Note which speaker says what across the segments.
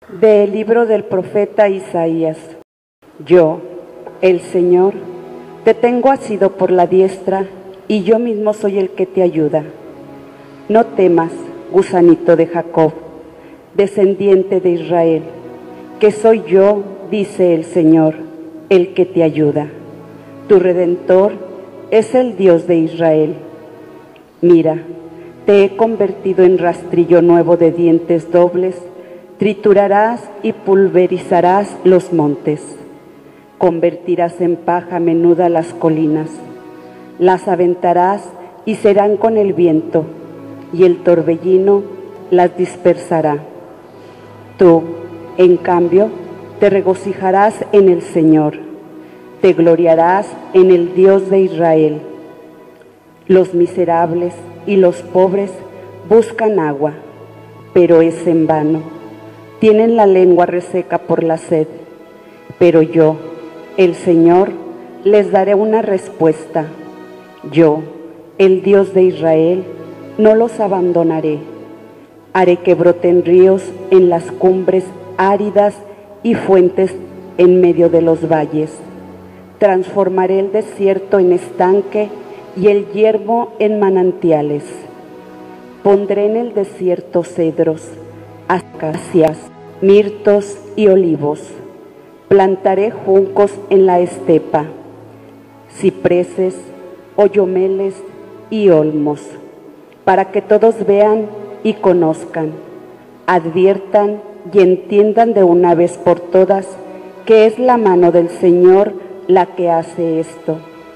Speaker 1: Del libro del profeta Isaías. Yo, el Señor, te tengo asido por la diestra, y yo mismo soy el que te ayuda. No temas, gusanito de Jacob, descendiente de Israel, que soy yo, dice el Señor, el que te ayuda. Tu Redentor es el Dios de Israel. Mira, te he convertido en rastrillo nuevo de dientes dobles. Triturarás y pulverizarás los montes. Convertirás en paja menuda las colinas. Las aventarás y serán con el viento, y el torbellino las dispersará. Tú, en cambio, te regocijarás en el Señor. Te gloriarás en el Dios de Israel. Los miserables y los pobres buscan agua, pero es en vano. Tienen la lengua reseca por la sed, pero yo, el Señor, les daré una respuesta. Yo, el Dios de Israel, no los abandonaré. Haré que broten ríos en las cumbres áridas y fuentes en medio de los valles. Transformaré el desierto en estanque y el yermo en manantiales. Pondré en el desierto cedros, acacias, mirtos y olivos. Plantaré juncos en la estepa, cipreses, oyomeles y olmos, para que todos vean y conozcan, adviertan y entiendan de una vez por todas que es la mano del Señor la que hace esto,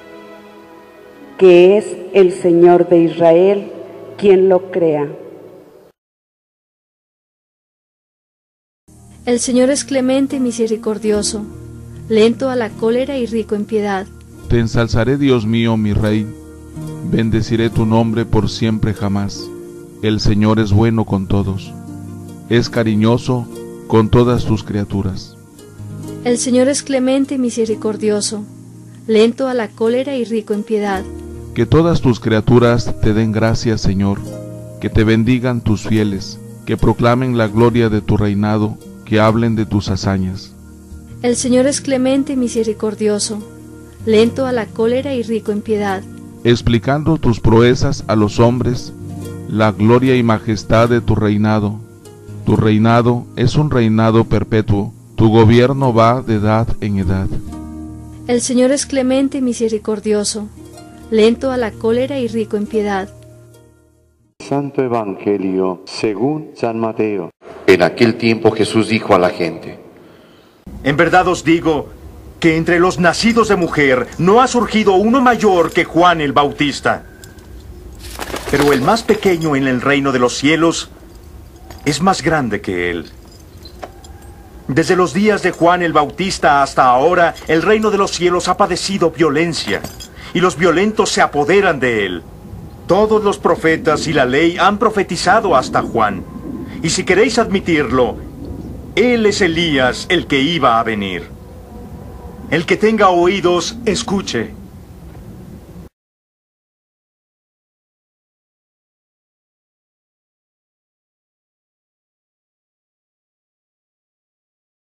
Speaker 1: que es el Señor de Israel quien lo crea.
Speaker 2: El Señor es clemente y misericordioso, lento a la cólera y rico en piedad.
Speaker 3: Te ensalzaré, Dios mío, mi Rey, bendeciré tu nombre por siempre jamás. El Señor es bueno con todos, es cariñoso con todas tus criaturas.
Speaker 2: El Señor es clemente y misericordioso, lento a la cólera y rico en piedad.
Speaker 3: Que todas tus criaturas te den gracias, Señor, que te bendigan tus fieles, que proclamen la gloria de tu reinado, que hablen de tus hazañas.
Speaker 2: El Señor es clemente y misericordioso, lento a la cólera y rico en piedad.
Speaker 3: Explicando tus proezas a los hombres, la gloria y majestad de tu reinado. Tu reinado es un reinado perpetuo, tu gobierno va de edad en edad.
Speaker 2: El Señor es clemente y misericordioso, lento a la cólera y rico en piedad.
Speaker 4: Santo Evangelio según San Mateo.
Speaker 5: En aquel tiempo Jesús dijo a la gente:
Speaker 6: En verdad os digo que entre los nacidos de mujer no ha surgido uno mayor que Juan el Bautista. Pero el más pequeño en el reino de los cielos es más grande que él. Desde los días de Juan el Bautista hasta ahora, el reino de los cielos ha padecido violencia, y los violentos se apoderan de él. Todos los profetas y la ley han profetizado hasta Juan. Y si queréis admitirlo, él es Elías, el que iba a venir. El que tenga oídos, escuche.